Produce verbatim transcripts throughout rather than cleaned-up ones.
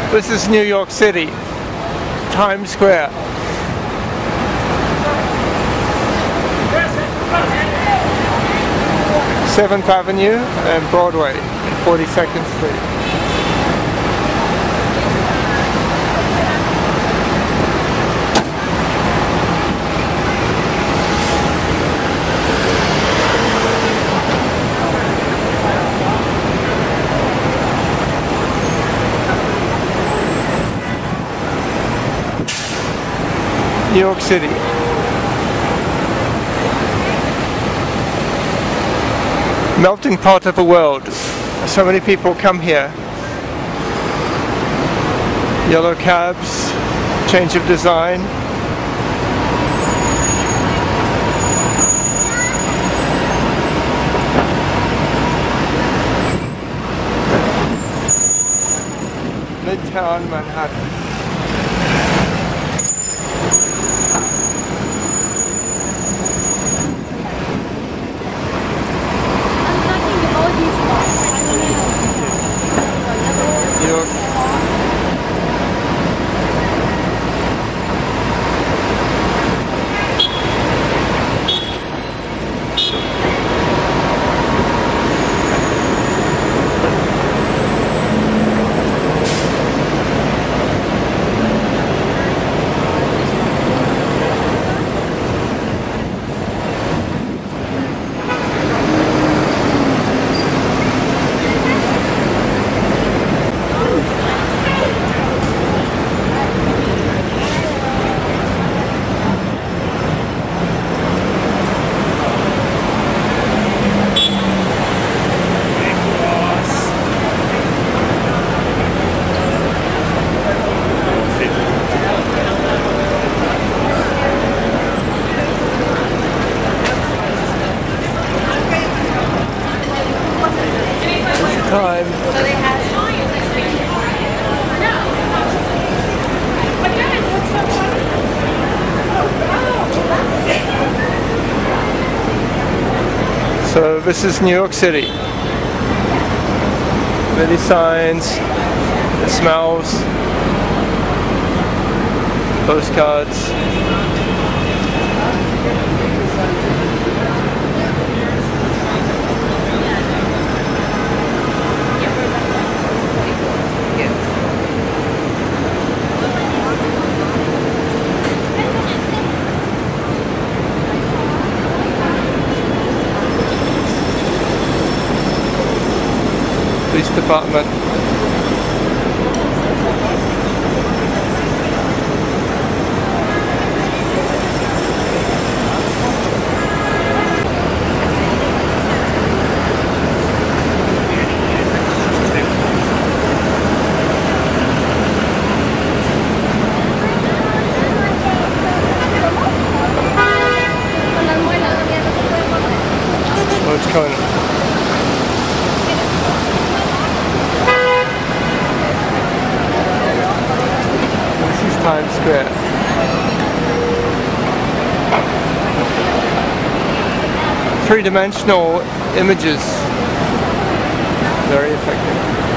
This is New York City, Times Square. seventh Avenue and Broadway, forty-second Street. New York City. Melting pot of the world. So many people come here. Yellow cabs, change of design. Midtown Manhattan. Time. So they had So this is New York City. Many signs, the smells, postcards. Police department. What's going on? Times Square. Three-dimensional images. Very effective.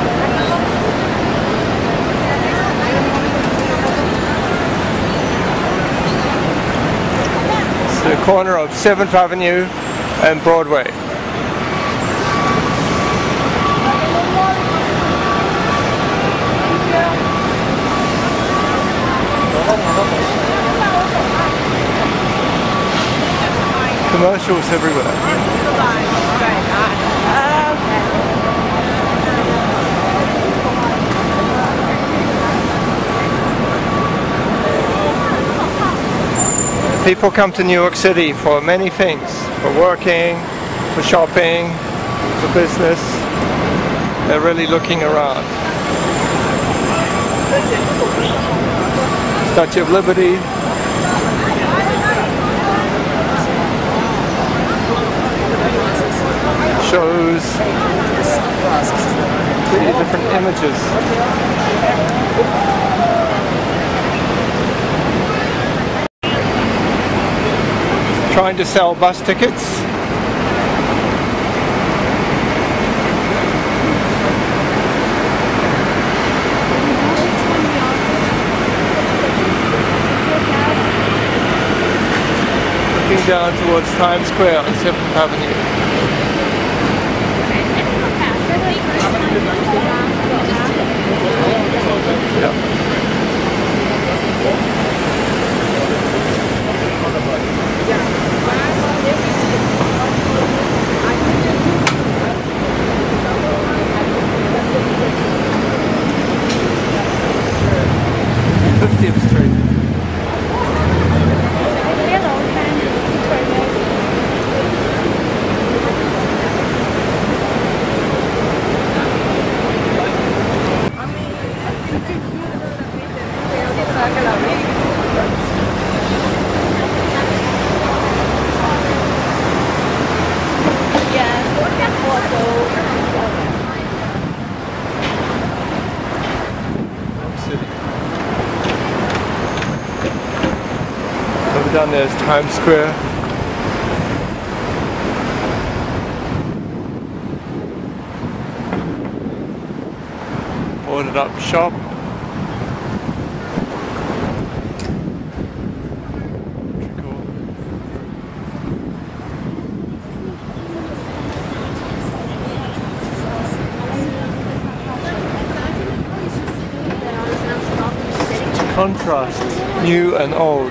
It's the corner of seventh Avenue and Broadway. Commercials everywhere. People come to New York City for many things, for working, for shopping, for business. They're really looking around. Statue of Liberty. Shows completely different images. Trying to sell bus tickets. Going down towards Times Square on seventh Avenue. Yeah. fiftieth Street. Over down there is Times Square. Boarded up shop. Contrast, new and old.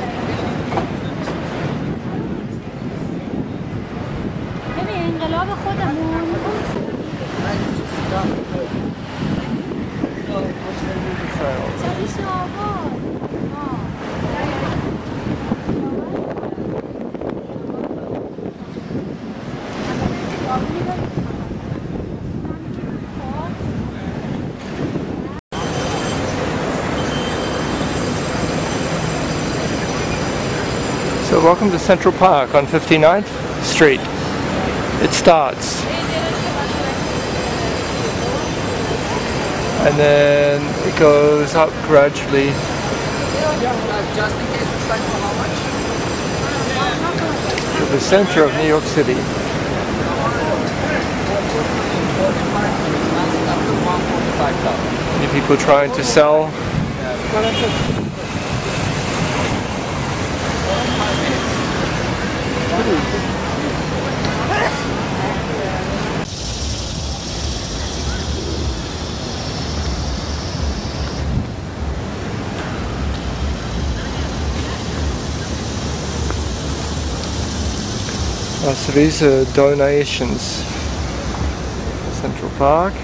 So welcome to Central Park on fifty-ninth Street. It starts. And then it goes up gradually. To the center of New York City. Many people trying to sell. Oh, so these are donations. Central Park.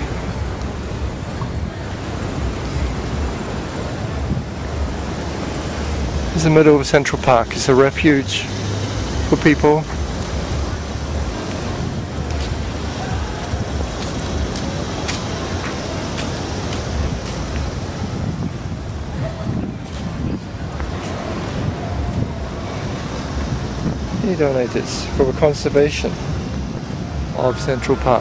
This is the middle of Central Park. It's a refuge for people. He donated for the conservation of Central Park.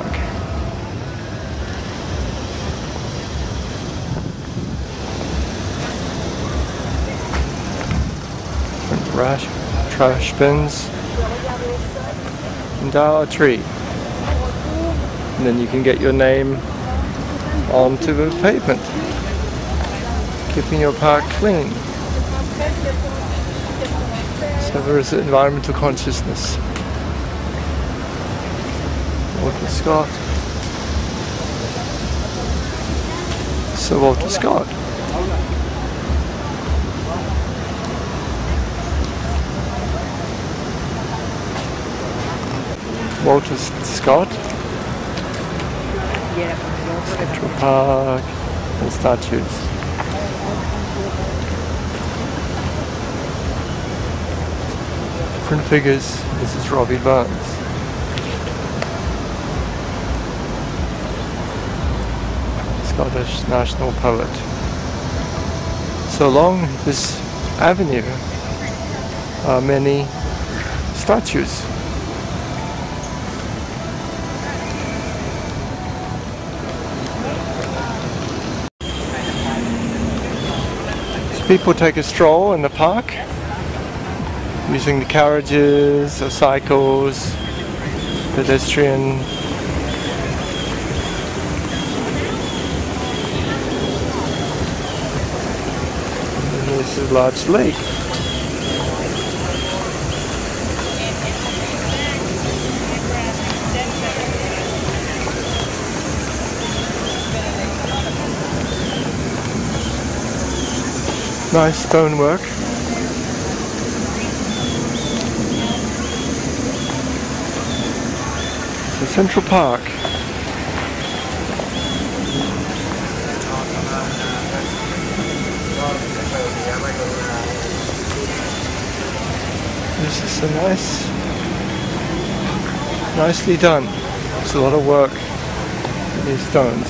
Trash, trash bins and Dollar Tree. And then you can get your name onto the pavement, keeping your park clean. So there is environmental consciousness. Walter Scott. So Walter Scott. Walter Scott. Central Park and statues. Different figures. This is Robbie Burns. Scottish national poet. So along this avenue are many statues. So people take a stroll in the park, using the carriages or cycles, pedestrian. And this is a large lake. Nice stonework. The Central Park. This is a nice, nicely done. It's a lot of work with these stones.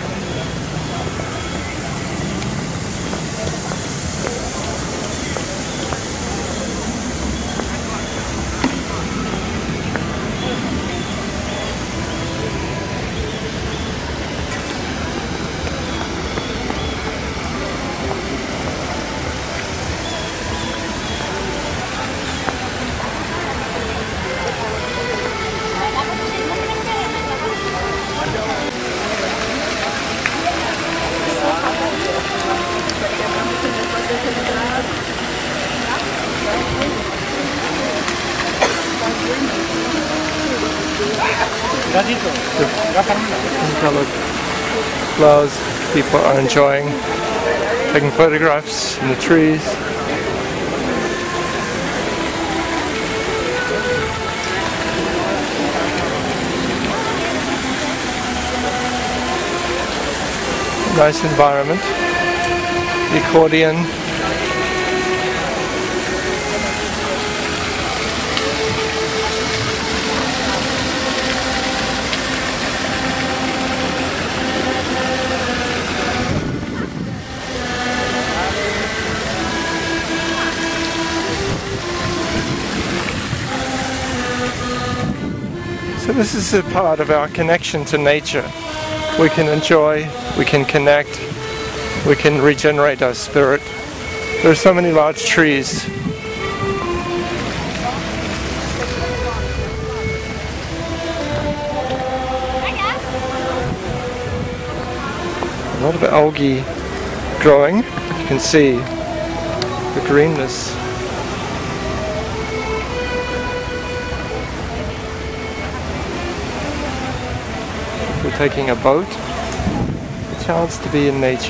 Different colored flowers people are enjoying, taking photographs in the trees. Nice environment. The accordion. So this is a part of our connection to nature. We can enjoy, we can connect, we can regenerate our spirit. There are so many large trees. A lot of algae growing. You can see the greenness. We're taking a boat. A chance to be in nature.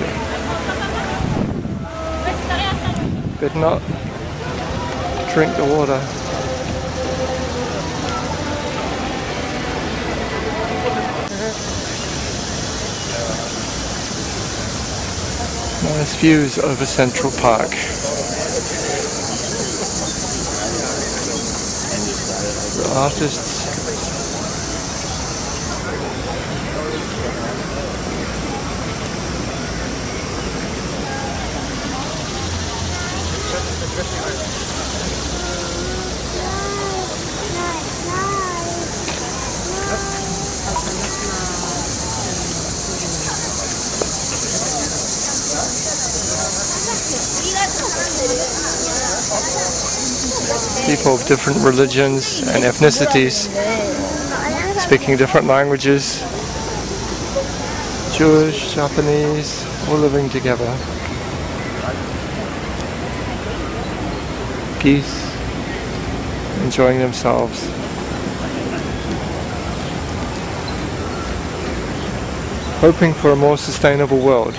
But not drink the water. Nice views over Central Park. The artists. People of different religions and ethnicities, speaking different languages, Jewish, Japanese, all living together. Peace, enjoying themselves. Hoping for a more sustainable world.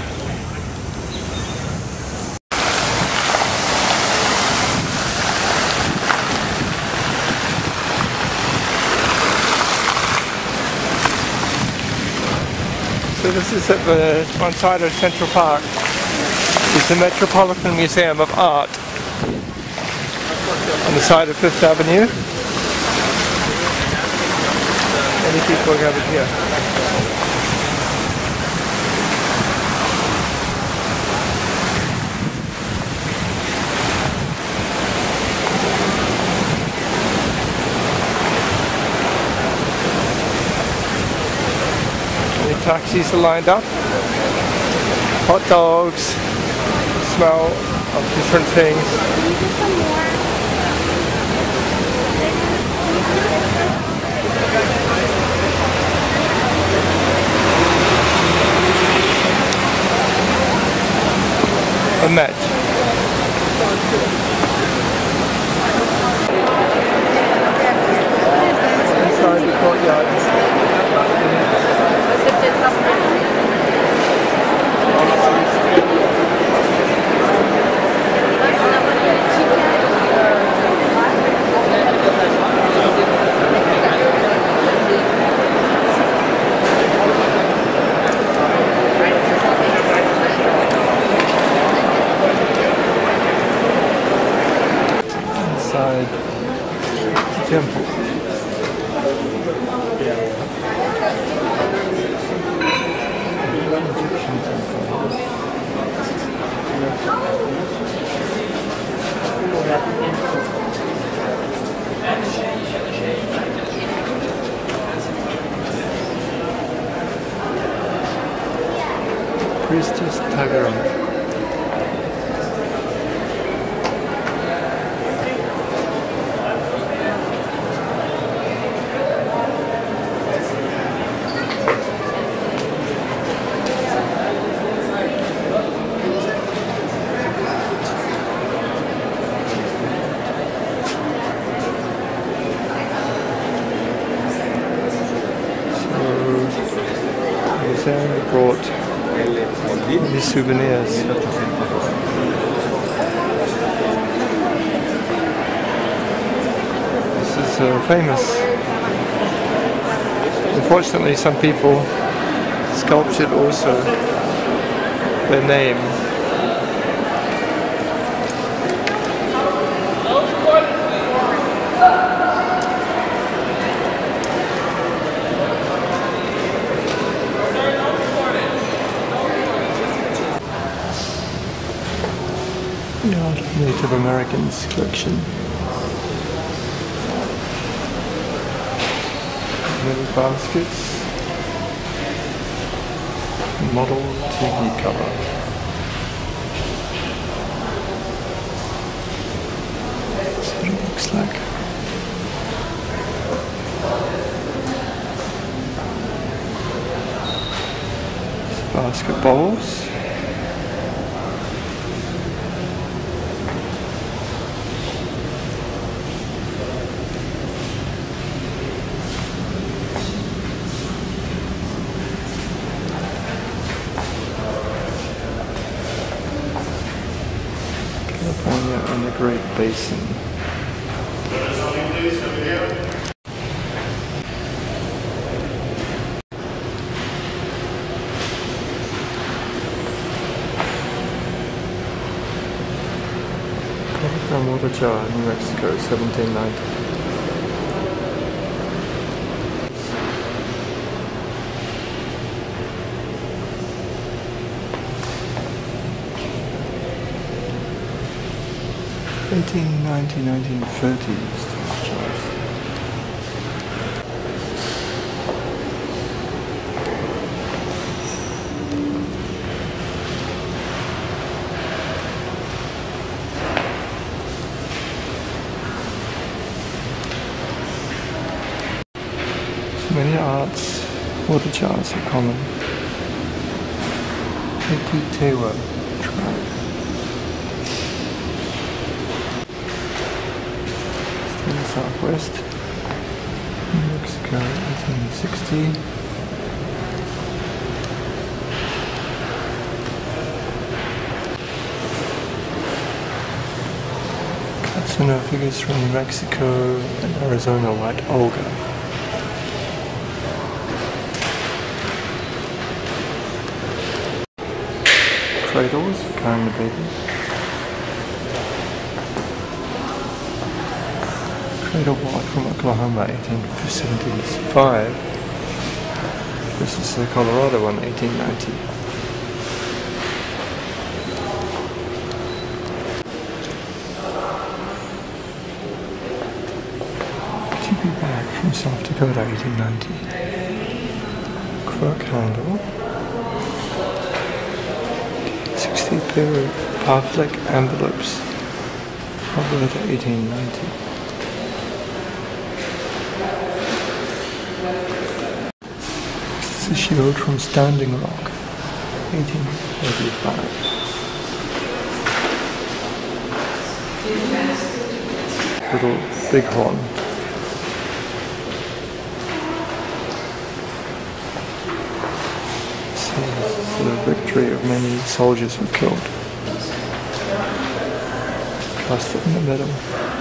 So this is at the one side of Central Park. It's the Metropolitan Museum of Art on the side of Fifth Avenue. Many people are gathered here. Taxis are lined up, hot dogs, smell of different things. A Met. Inside the courtyard. Priestess Darryl. So, brought these souvenirs. This is uh, famous. Unfortunately, some people sculptured also their name. Native Americans collection. Little baskets. Model T V cover. That's what it looks like. Basket bowls. And the Great Basin. Prof water jar, New Mexico, seventeen ninety. eighteen ninety, nineteen thirties. Many arts, water jars are common. Tewa tribe. In the southwest, New Mexico, eighteen sixty. Katsuna figures from New Mexico and Arizona, white Olga. Cradles for carrying the baby. Cradle board from Oklahoma, eighteen seventy-five. This is the Colorado one, eighteen ninety. Tippy bag from South Dakota, eighteen ninety. Crook handle. sixty pair of Parfleck envelopes. Alberta, eighteen ninety. This is a shield from Standing Rock, eighteen eighty-five. Little bighorn. See, the victory of many soldiers were killed. Clustered in the middle.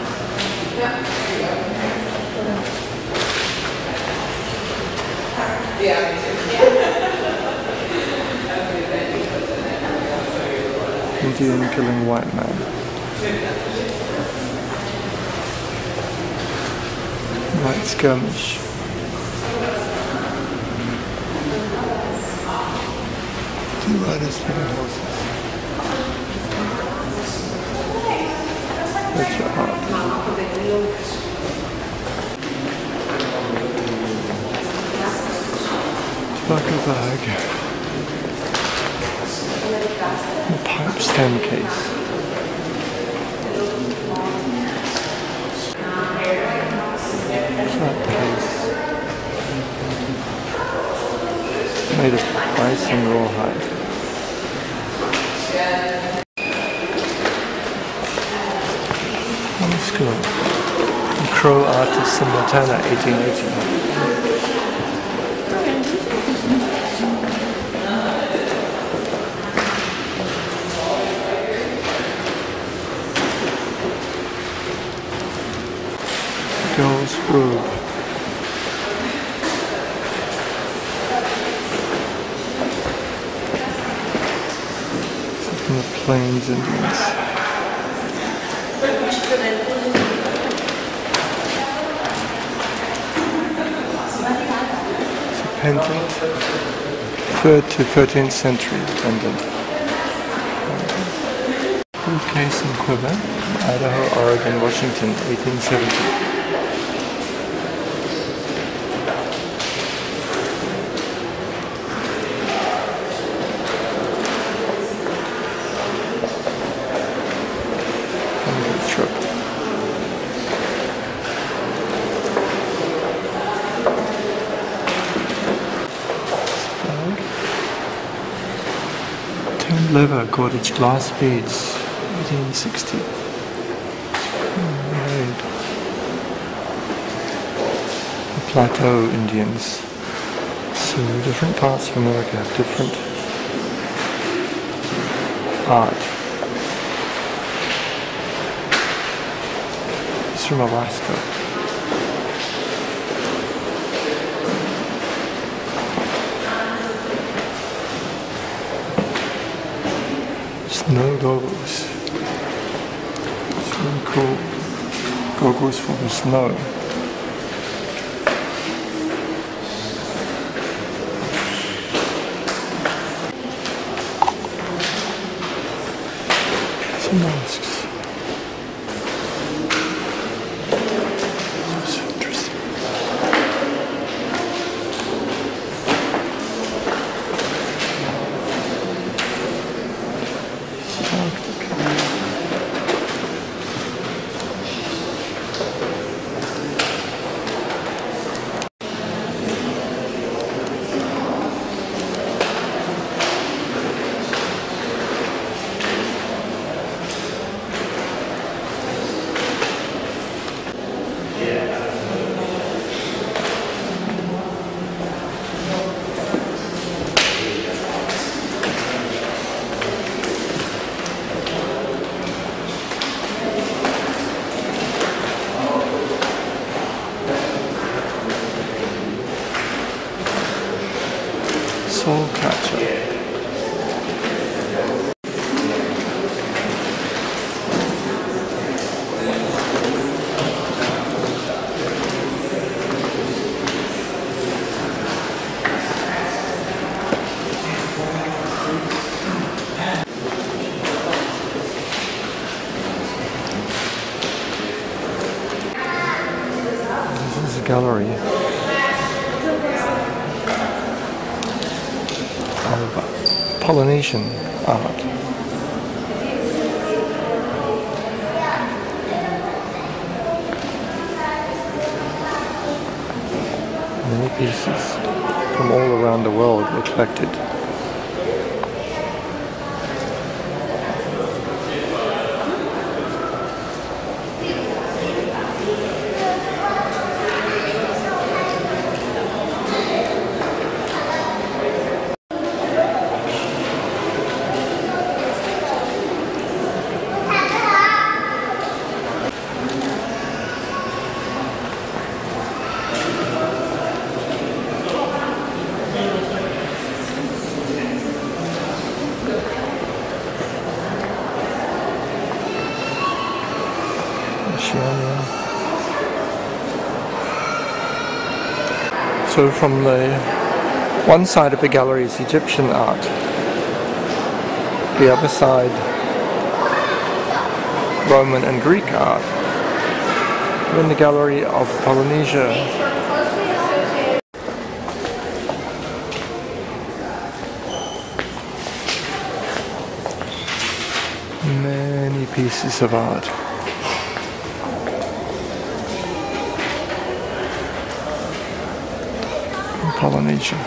Indian killing white man. Light skirmish. Two riders leading horses. Sculpture art. Tobacco bag. A pipe stem case. Flat case. Made of bison rawhide. School. Crow artist in Montana, eighteen eighty. Girl's robe. From the Plains Indians. Pendant, third to thirteenth century pendant. Briefcase and quiver, Idaho, Oregon, Washington, eighteen seventy. Leather cottage glass beads, eighteen sixty. Right. The Plateau Indians. So different parts of America have different art. It's from Alaska. Snow goggles. It's really cool. Goggles for the snow. Some masks. This is interesting. Soul catcher. This is a gallery. Polynesian art. Many pieces from all around the world were collected. So from the one side of the gallery is Egyptian art, the other side Roman and Greek art. We're in the Gallery of Polynesia. Many pieces of art. In Polynesia.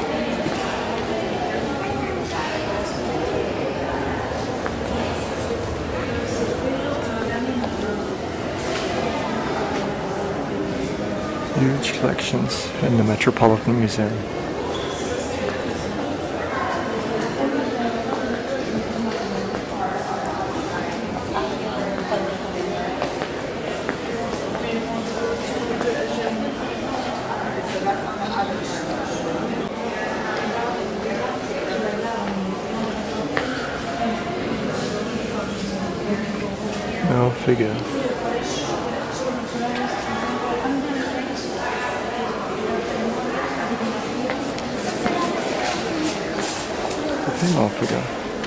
Huge collections in the Metropolitan Museum. No figure. Female figure.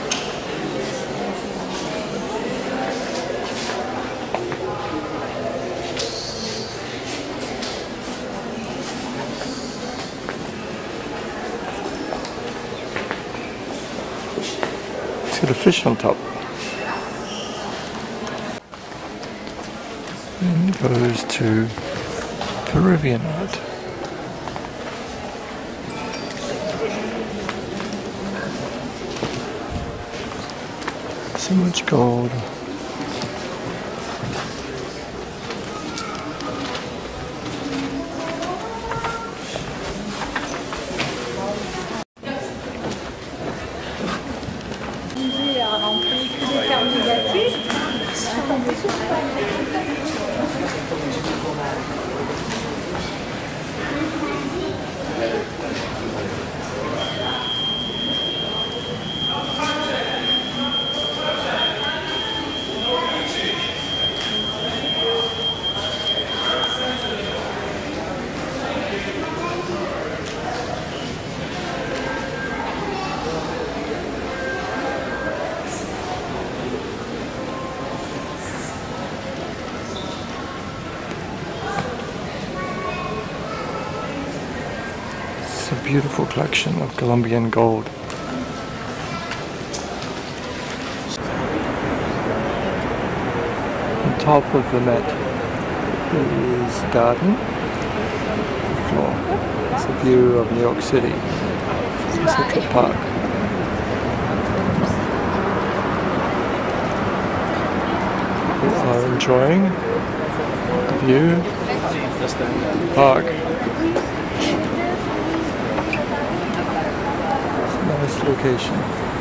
It's got a fish on top. And goes to Peruvian art. So much gold. A beautiful collection of Colombian gold. On top of the Met is a garden. The floor. It's a view of New York City. Central Park. We are enjoying the view. The park. Nice location.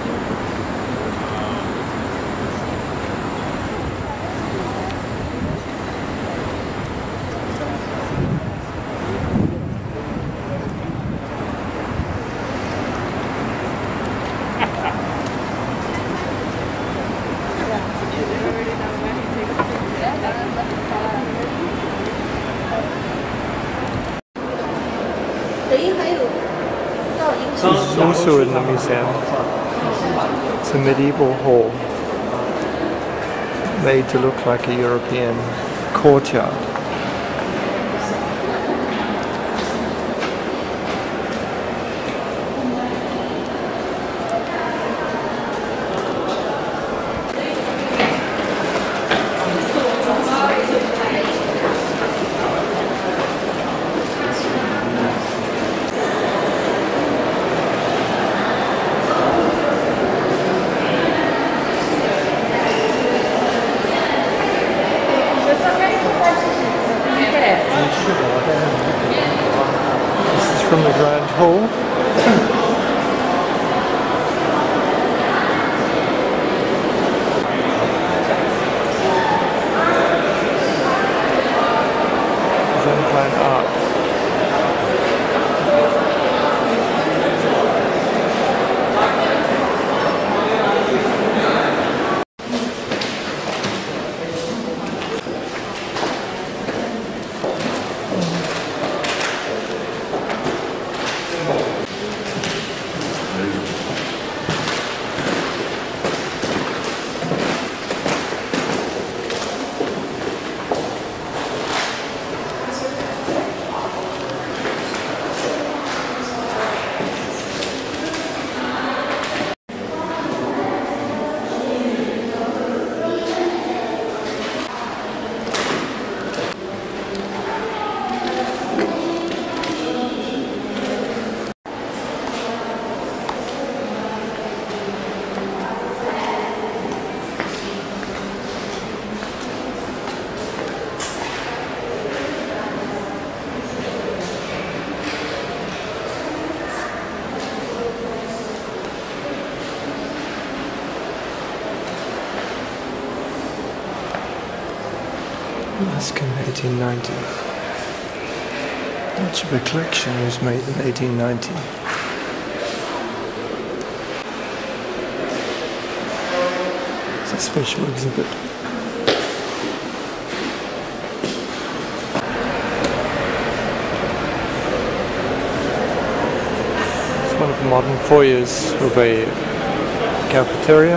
This is also in the museum. It's a medieval hall made to look like a European courtyard. This is from the Grand Hall. Byzantine art. Mask in eighteen ninety. Much of a collection was made in eighteen ninety. It's a special exhibit. It's one of the modern foyers of a cafeteria.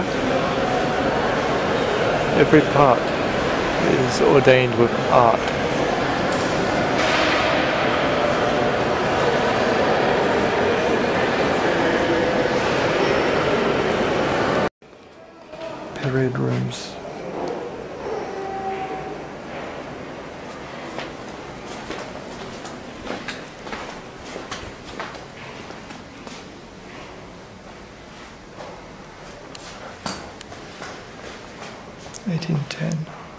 Every part is ordained with art. Parade rooms. eighteen ten.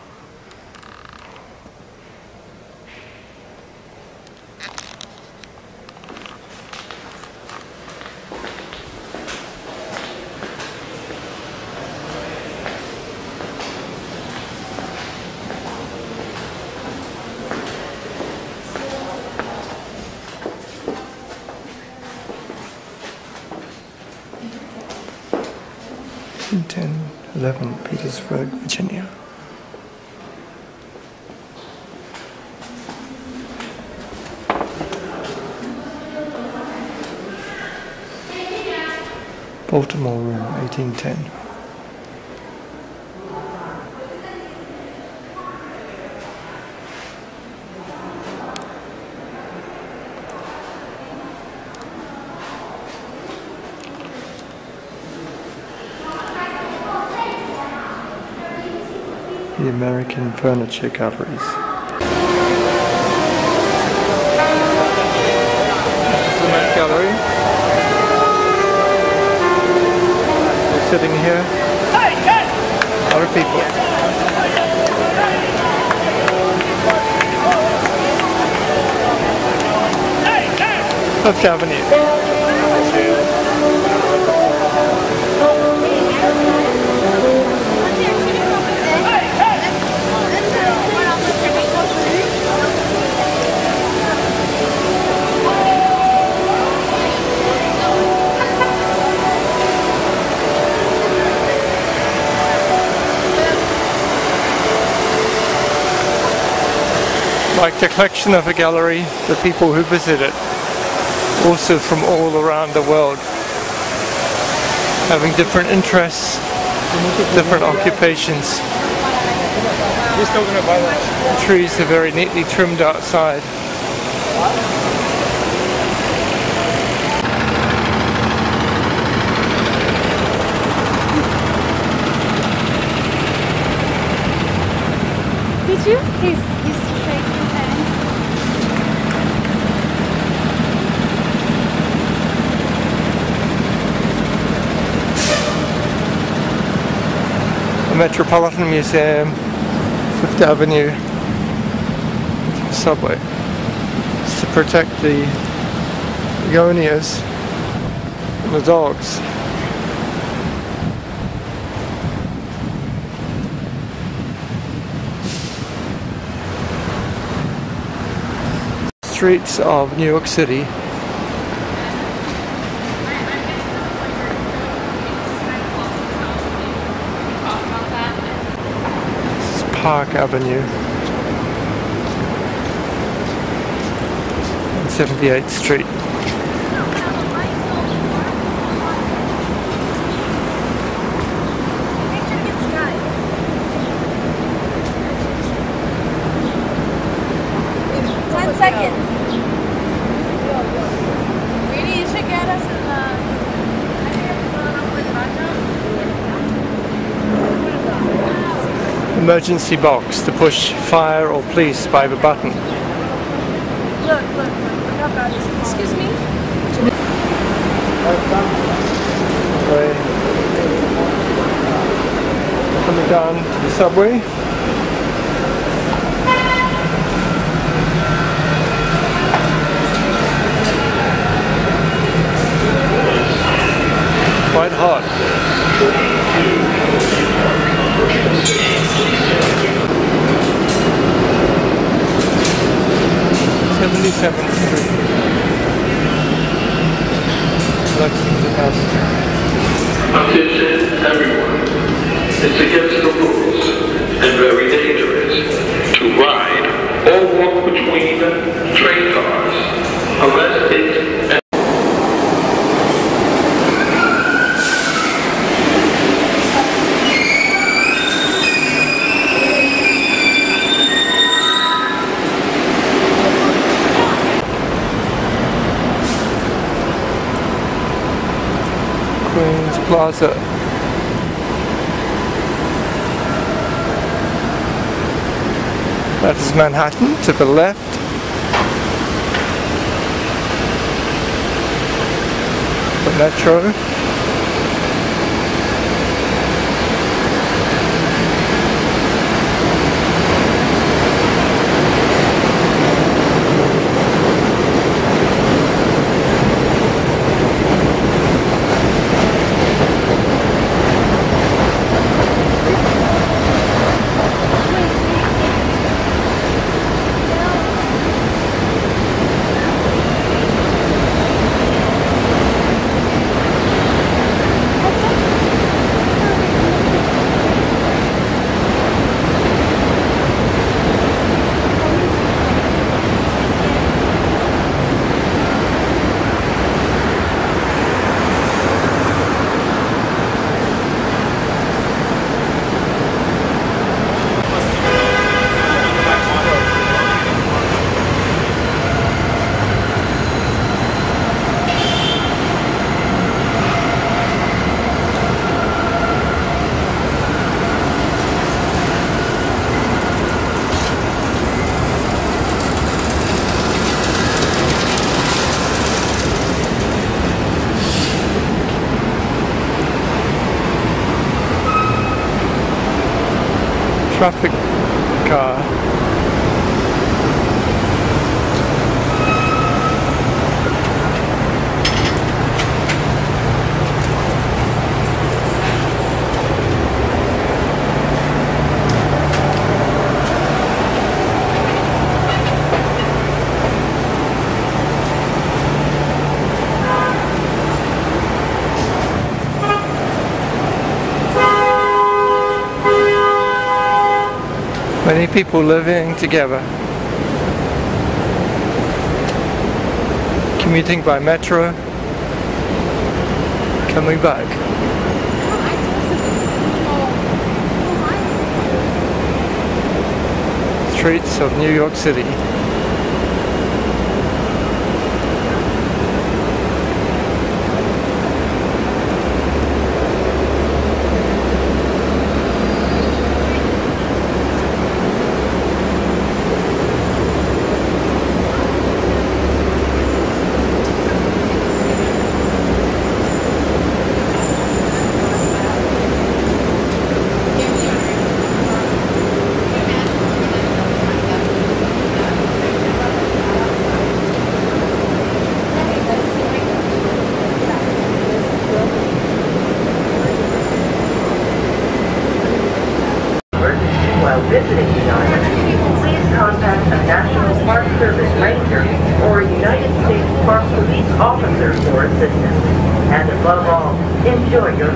ten eleven, Petersburg, Virginia. Baltimore room, eighteen ten. The American Furniture Galleries. This is the Met Gallery. We're sitting here. A lot of people. Fifth Avenue. Like the collection of a gallery, the people who visit it, also from all around the world, having different interests, different occupations. The trees are very neatly trimmed outside. Did you? He's, he's shaking his hand. The Metropolitan Museum, Fifth Avenue, subway. It's to protect the begonias and the dogs. Streets of New York City. This is Park Avenue and seventy-eighth Street. Ten seconds. Really, you should get us in the... Emergency box to push fire or police by the button. Look, look, look. Look how bad this is. Excuse me? Right. Coming down to the subway. Quite hot. seventy-seventh Street, Lexington Avenue. Attention, everyone. It's against the rules and very dangerous to ride or walk between train cars unless it's Queens Plaza. That is Manhattan to the left. The Metro. Traffic car. Many people living together, commuting by metro, coming back. Streets of New York City. While visiting the island, please contact a National Park Service ranger or a United States Park Police officer for assistance. And above all, enjoy your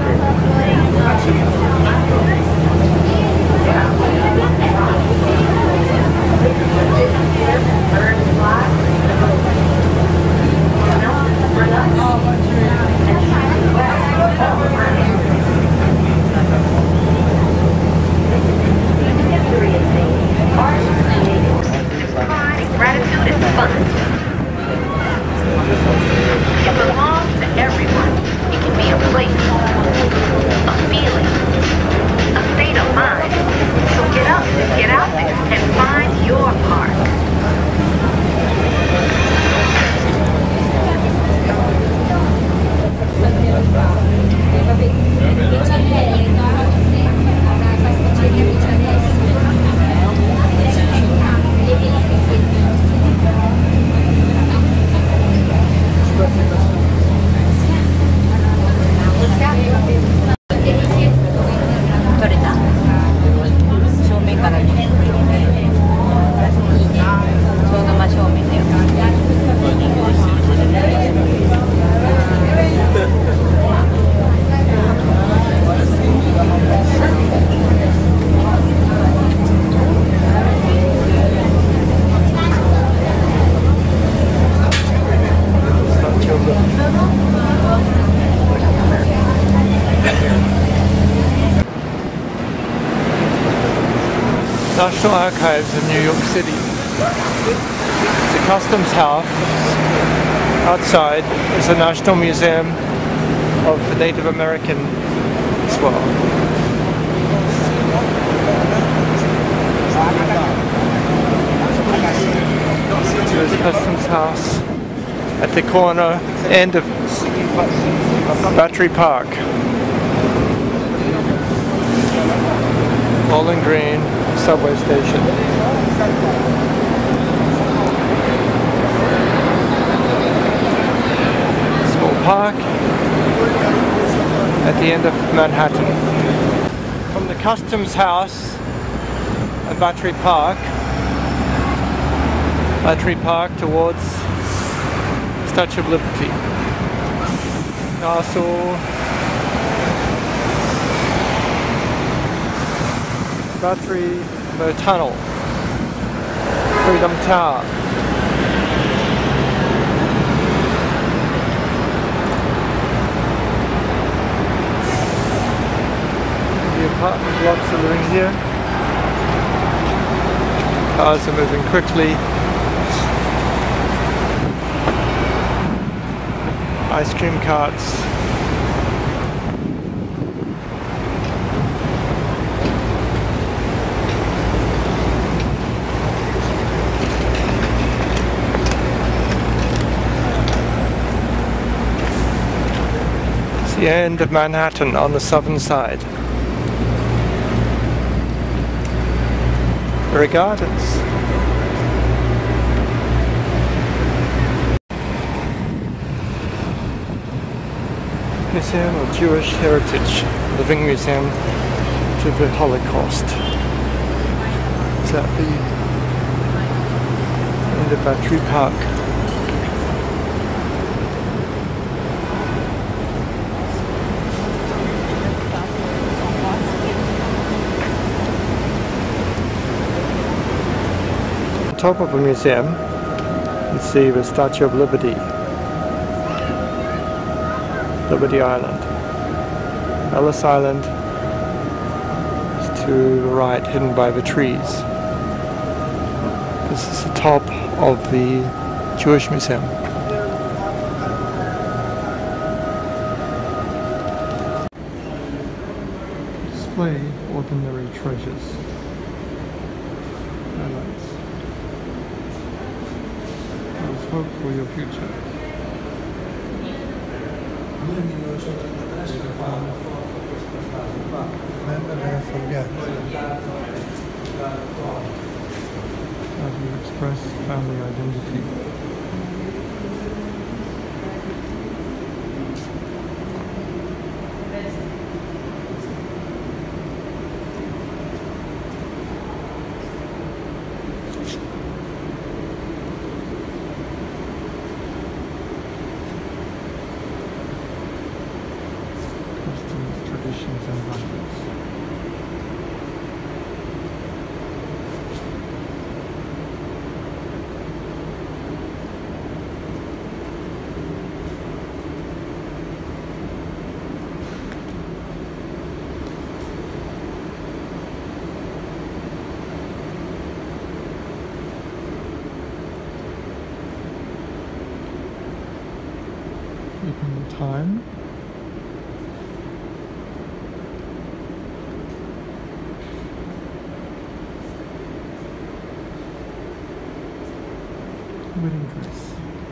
visit. National Archives in New York City. It's a customs house. Outside is the National Museum of Native American as well. There's Customs House at the corner end of Battery Park. Bowling Green subway station. Small park at the end of Manhattan. From the Customs House at Battery Park, Battery Park towards Statue of Liberty. Castle, Battery, the tunnel, Freedom Tower. The apartment blocks are living here. Cars are moving quickly. Ice cream carts. It's the end of Manhattan on the southern side. There are gardens. Museum of Jewish Heritage, Living Museum to the Holocaust. It's at the end of Battery Park. On top of the museum, you see the Statue of Liberty. Liberty Island. Ellis Island is to the right, hidden by the trees. This is the top of the Jewish Museum. Display ordinary treasures. Highlights. There's hope for your future. Never forget. How do you express family identity? Traditions and values. Keeping the time. Wedding dress.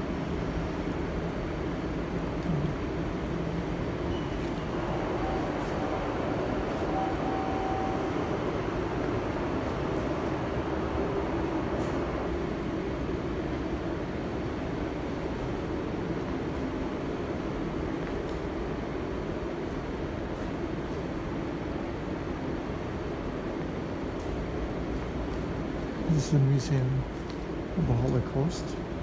This is a museum of the Holocaust.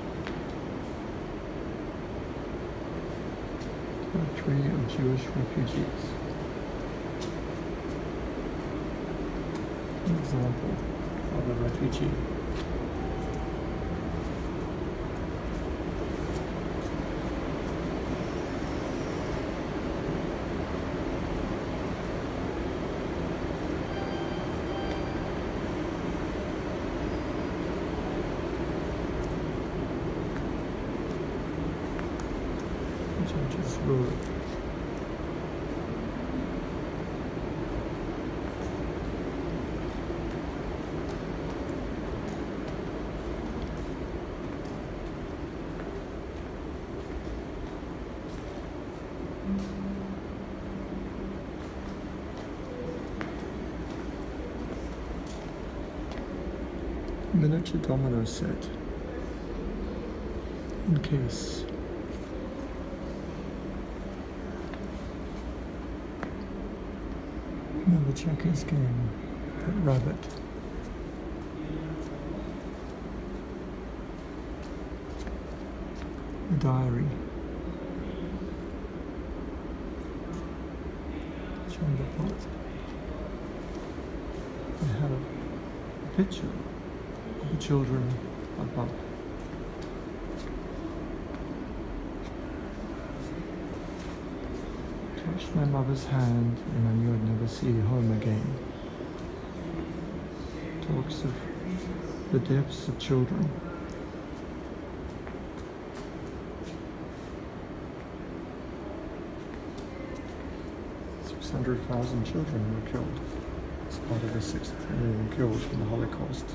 Tree of Jewish refugees. An example of a refugee. road. Miniature domino set in case. Another checkers game. That rabbit. A diary. Chamber pot. They have a picture of the children above. Touched my mother's hand and I knew I'd never see home again. Talks of the deaths of children. six hundred thousand children were killed as part of the six million killed in the Holocaust.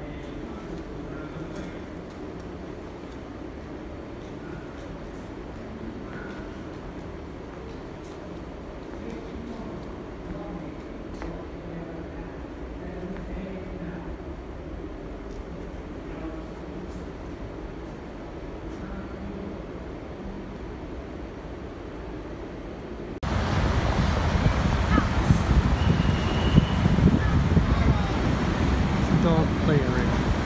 Dog play area.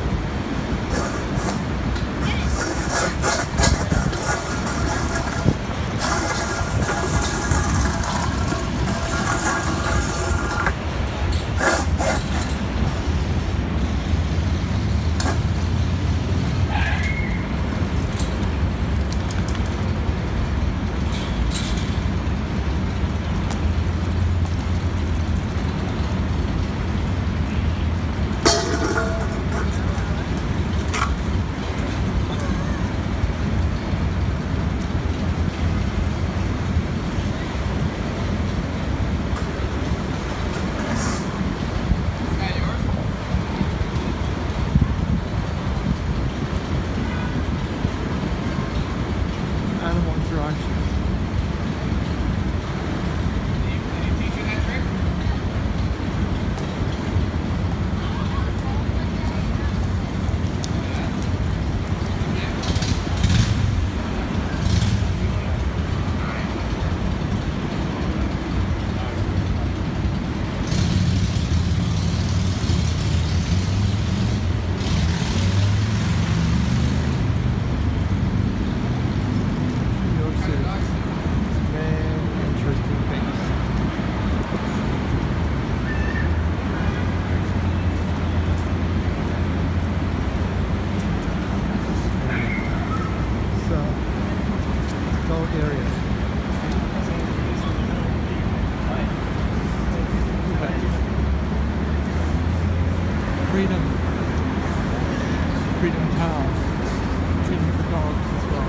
Freedom, Freedom Town, freedom for dogs as well.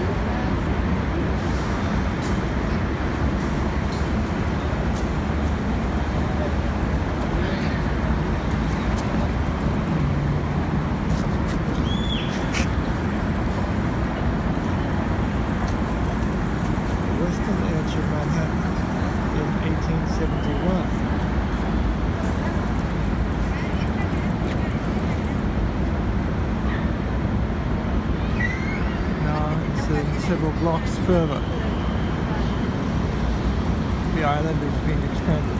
The western edge of Manhattan in eighteen seventy-one. Several blocks further, the island is being expanded.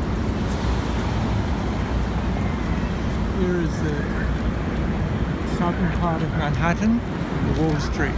Here is the southern part of Manhattan, the Wall Street.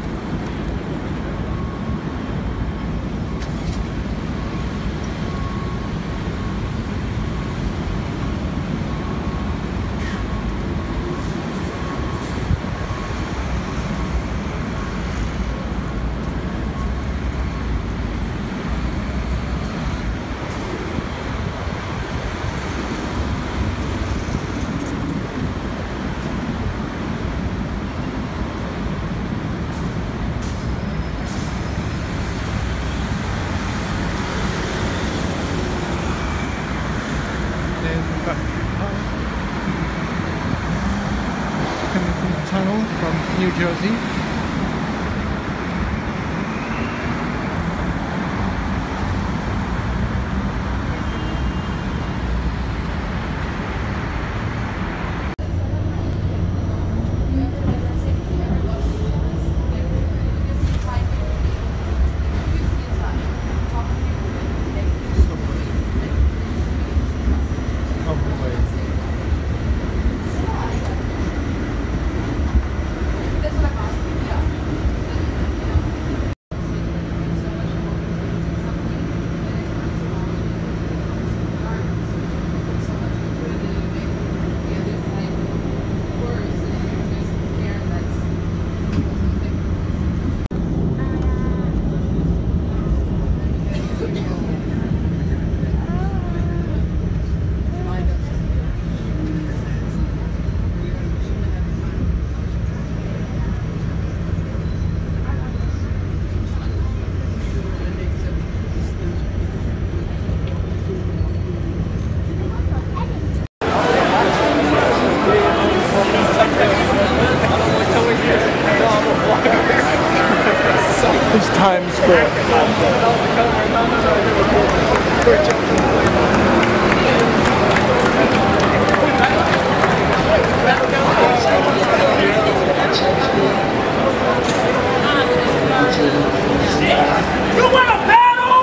Coming from the tunnel from New Jersey. Times Square. You want a battle?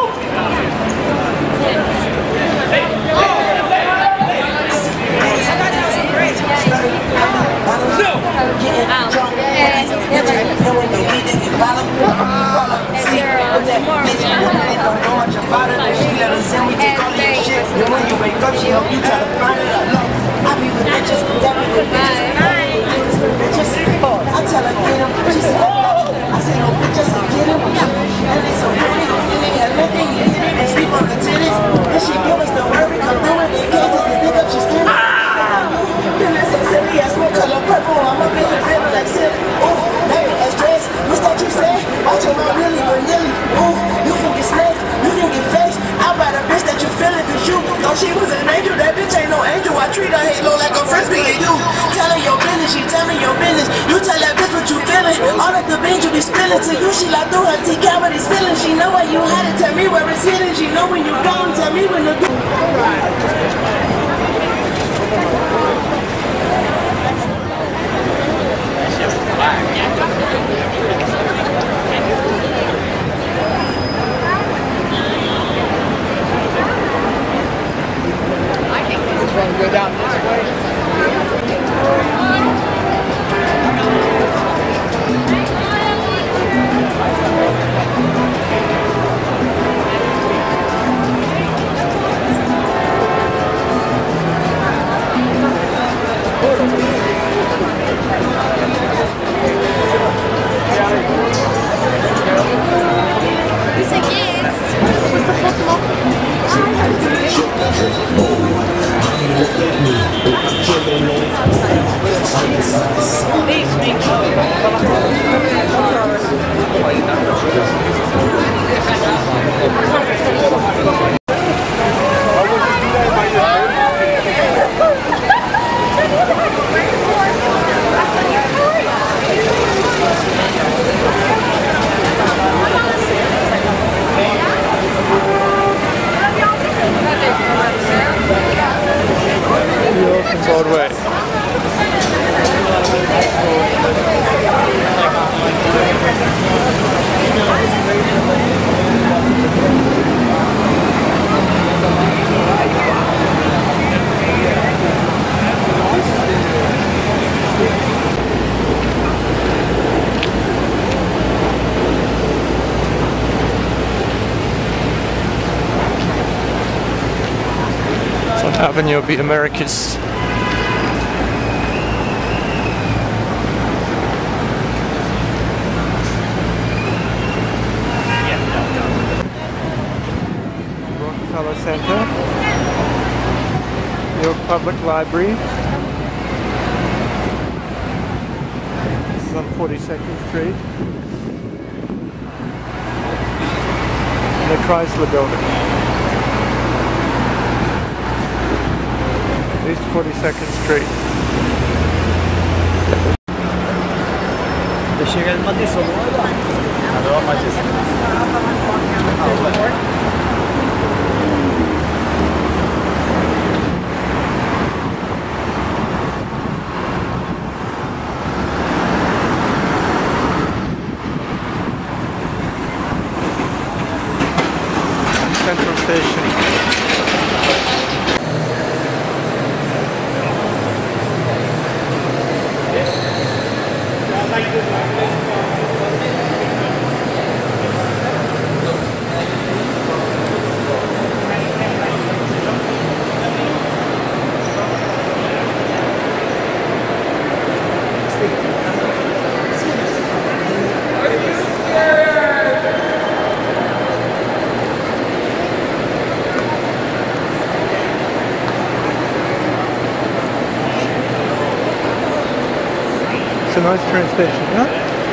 She was an angel, that bitch ain't no angel. I treat her halo like a frisbee and you telling your business, she telling your business. You tell that bitch what you feeling. All of the beans you be spilling to you, she like through her T cavities feeling. She know where you had it, tell me where it's hidden. She know when you gone, tell me when the Want to go down this way? Broadway. What Avenue of the Americas. Center, New York Public Library. This is on forty-second Street. And the Chrysler Building. East forty-second Street. Chega numa atenção, não é lá. Agora mais Central Station. It's a nice train station, huh?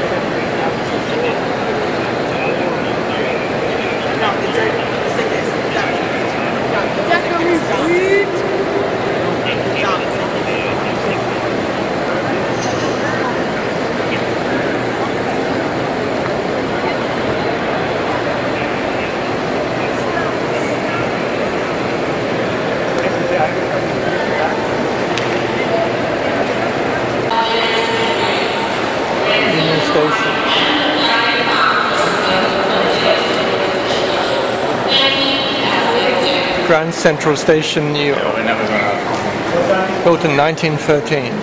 Grand Central Station, New York. Built in nineteen thirteen.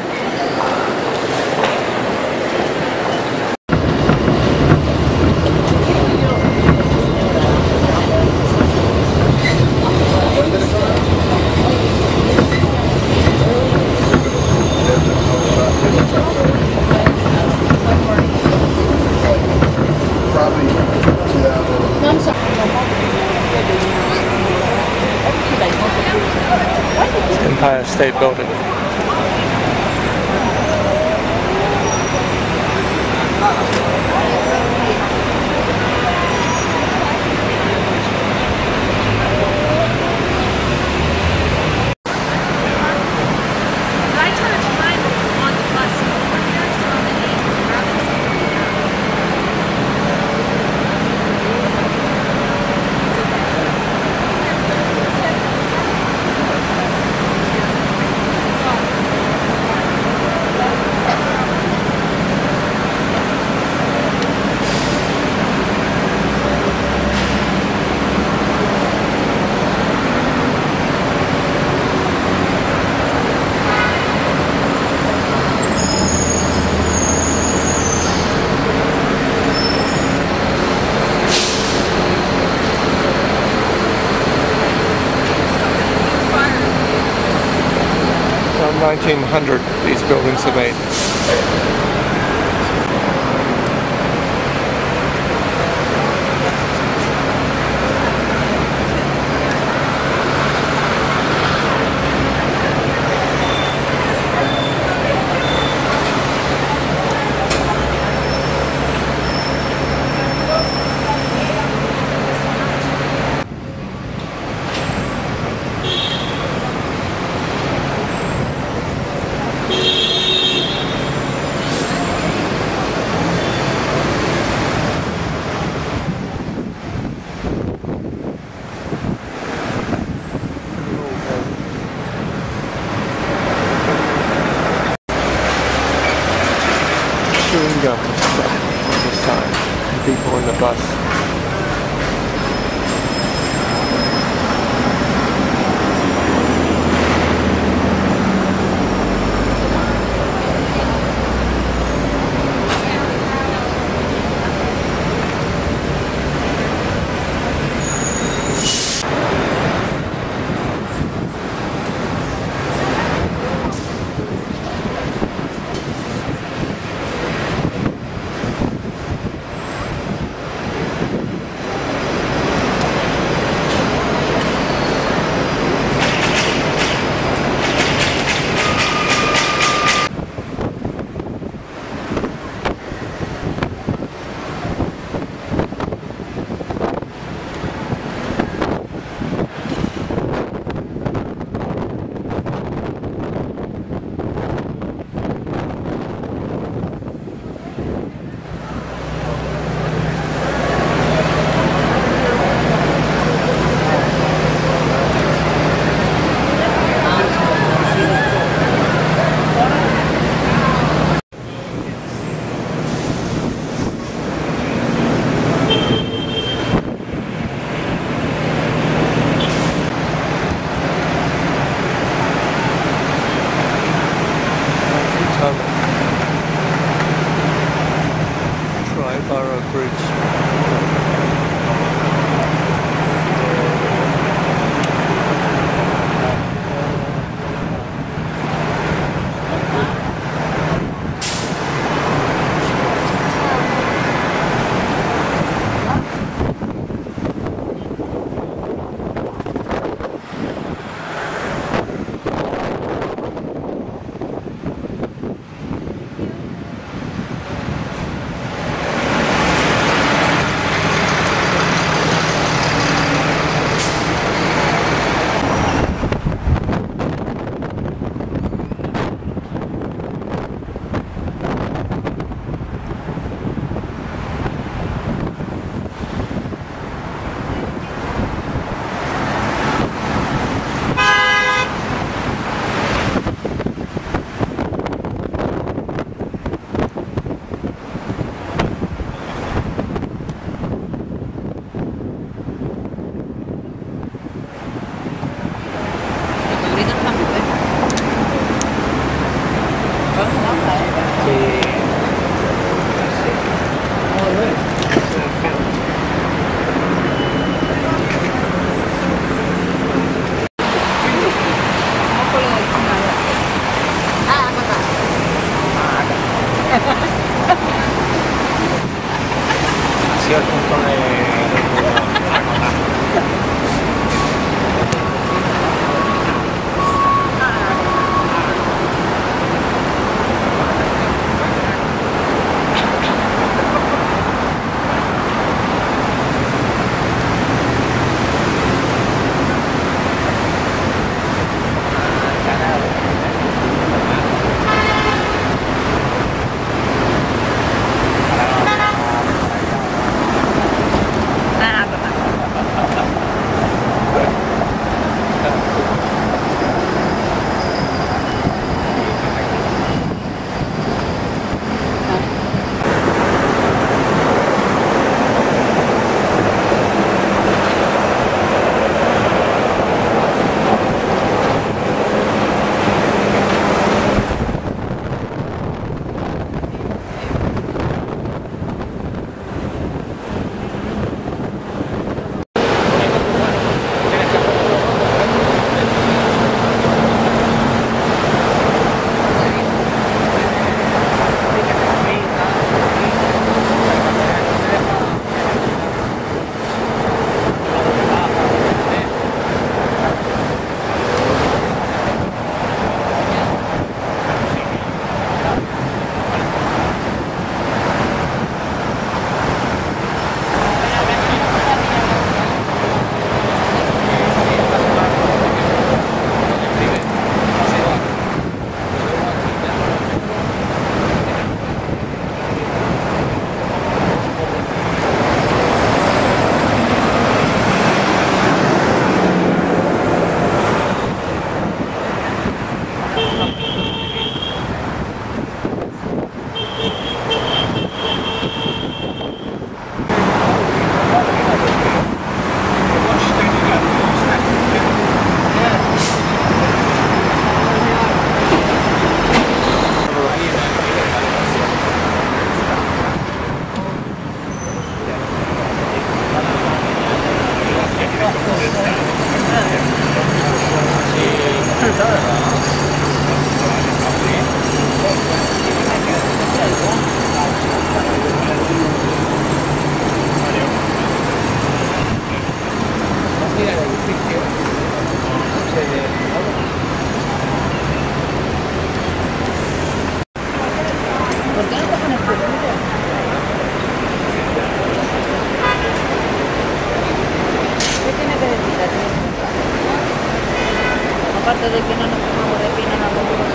Empire State Building. nineteen hundred these buildings are made. Chewing gum on the side, and people in the bus. Aparte de que no nos tomamos de pino en algún lugar.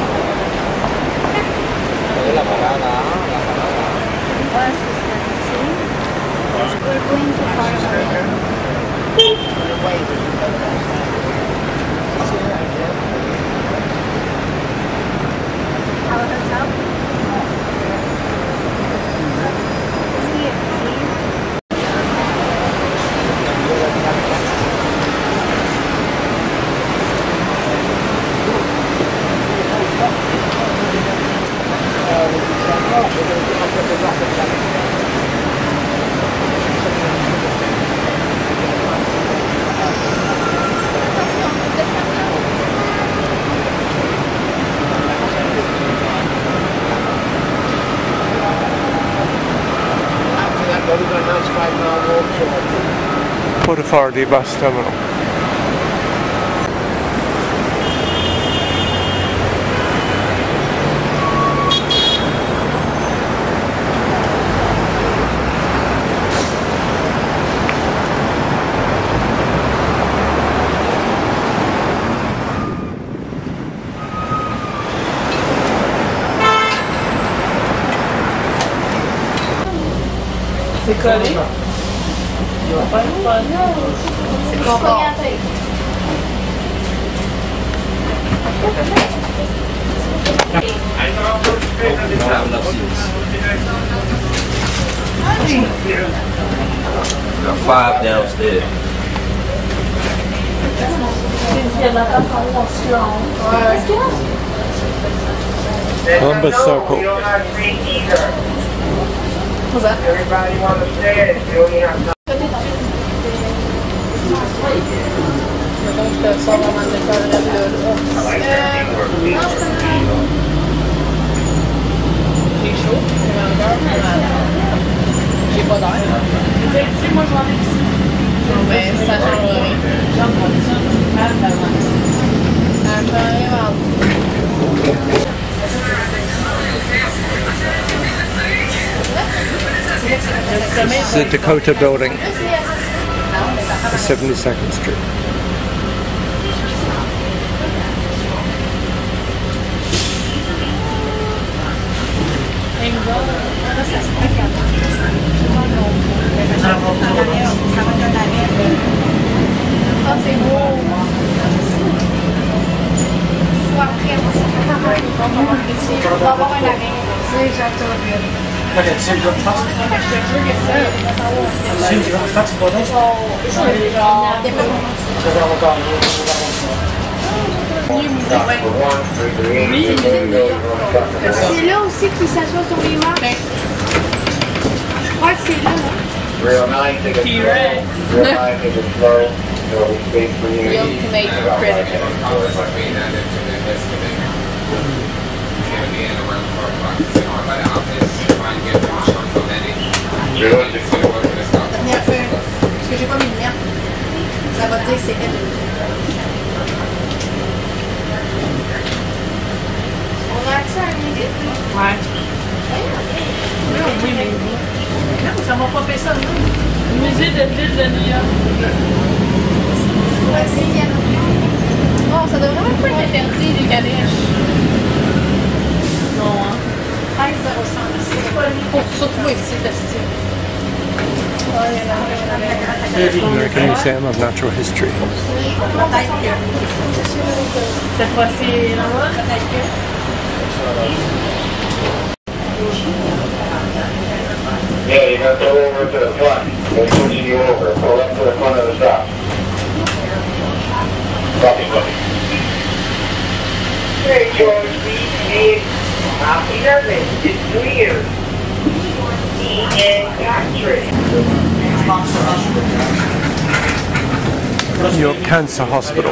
La parada, la parada. Bus is seventeen. We're going to Our hotel? It's here, see? Port Authority bus terminal. C'est collé? Pas une bonne. C'est confort. Got five downstairs. Il y a de la place en haut, en suant. Ouais. Columbus Circle. We don't have free either. What's that? Everybody want to stay, we only have time. Donc, ça va vraiment se faire là. J'ai chaud, j'ai mal j'ai pas d'air. Si, moi, je vais aller ici. Mais ça change rien. This is the Dakota building, seventy-second Street. Ah, c'est beau. Soit après, on va avoir un arrêt. C'est exactement. Like it seems like that's seems like that's what it is. C'est là aussi qu'il s'assoit sur les marches. Je crois que c'est là. Real nine, take it slow. Real nine, take it slow. There will be space for you. You'll make credit. La dernière fois, parce que j'ai pas mes lumières, ça va te dire que c'est elle. On a accès à un musée? Ouais. Oui, mais non, ça m'a pas fait ça, non? Musée de ville de New York. Ouais, sixième. Oh, ça devrait même pas être interdit, les calèches. Non, hein? treize zéro cinq. Pour surtout ici, le style. American Museum of Natural History. Cette fois-ci, là-bas, peut-être que. Yeah, you're going to go over to the front. They're pushing you over. Pull up to the front of the shop. Copy, copy. Hey, George, we need happy eleven. It's New Year's. Ian Patrick. New York Cancer Hospital.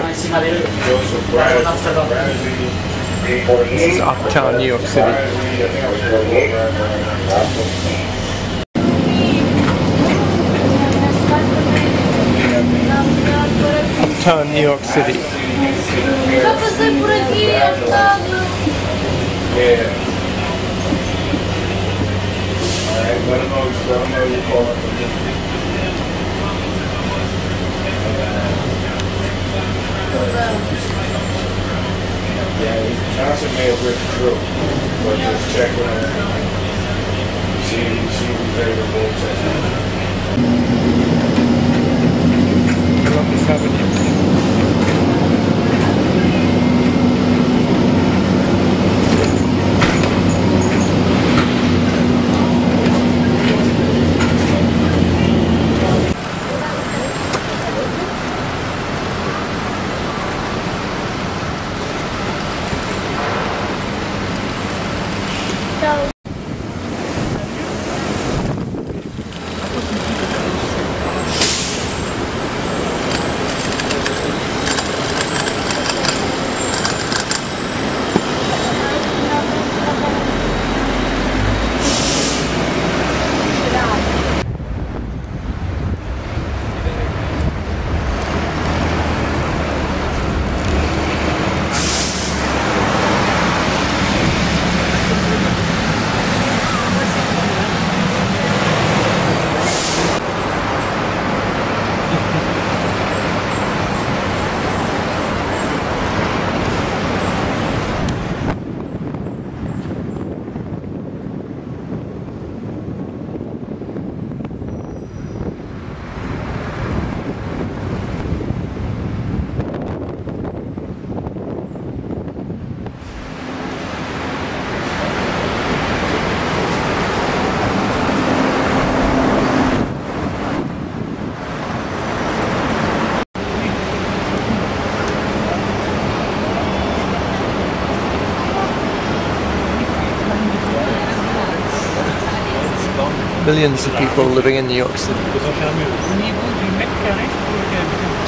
This is uptown New York City. Uptown New York City. Yeah. Alright, let them know, let them know you call up. Yeah, Johnson may have ripped through, but just check with him. See, see who's there to vote. Columbus Avenue. Millions of people living in New York City. Au niveau du mètre carré, je trouve que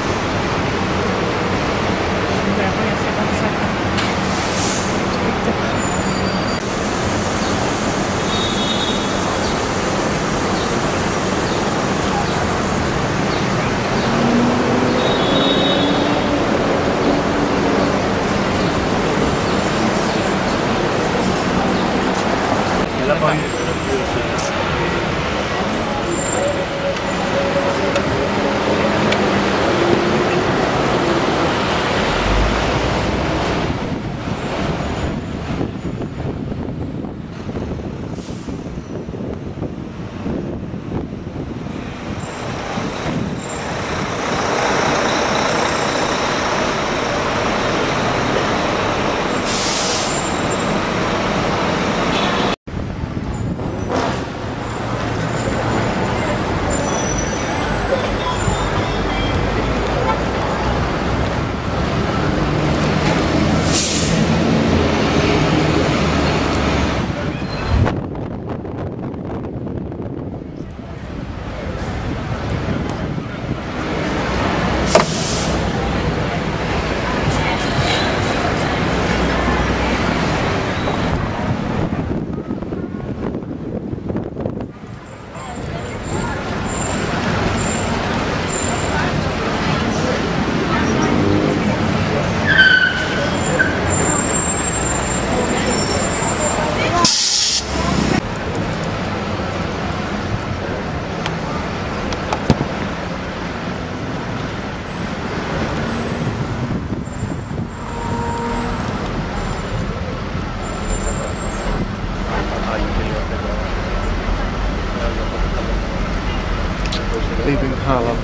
leaving Harlem.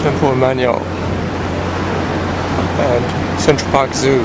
Temple Emmanuel and Central Park Zoo.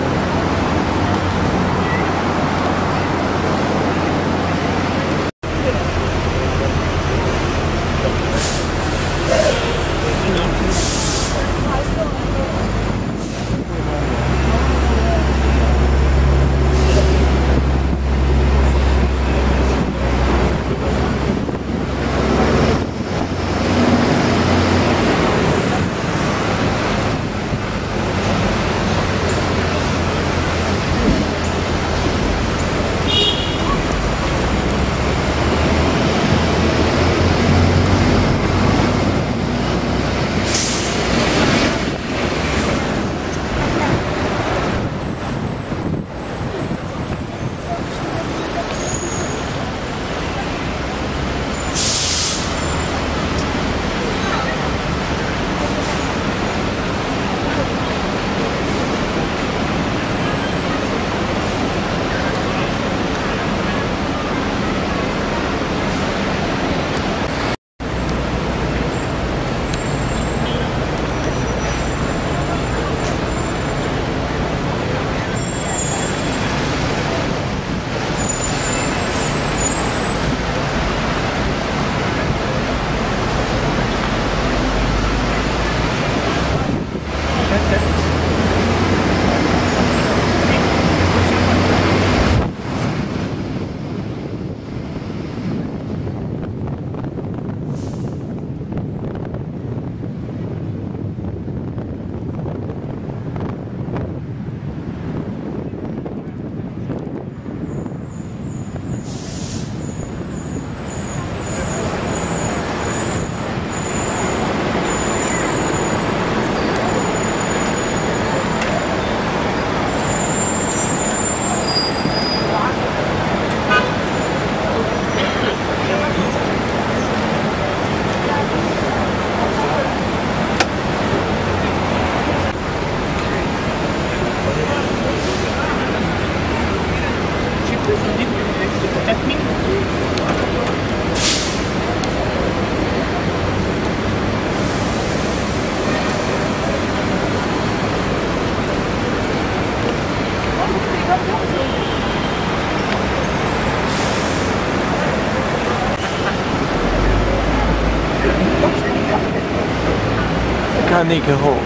看那个后。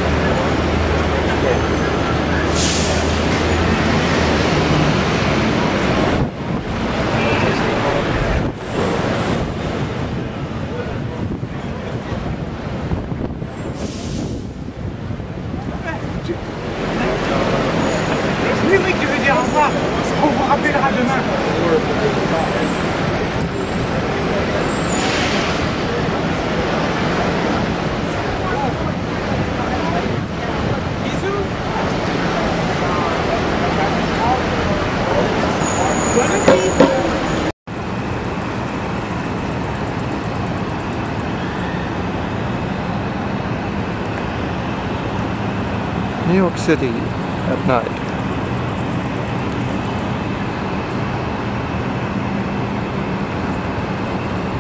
Oui, oui, tu veux dire ça. On vous rappellera demain. Bisous. Bon appétit. New York City at night.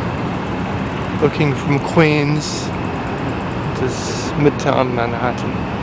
Looking from Queens to Midtown Manhattan.